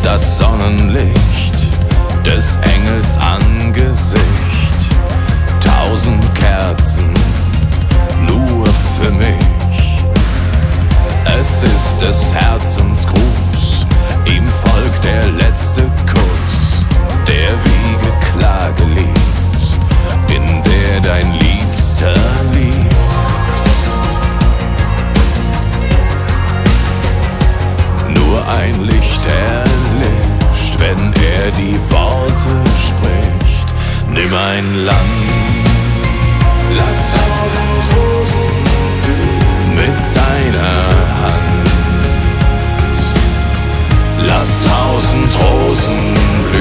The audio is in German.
das Sonnenlicht des Engels Angesicht. 1000 Kerzen nur für mich. Es ist des Herzens Gruß, ihm folgt der letzte Kuss, der Wiege Klage liegt, in der dein Liebster liegt. Nur ein Licht erlischt, wenn er die Worte spricht. Nimm ein Land, lass 1000 Rosen mit deiner Hand. Lass 1000 Rosen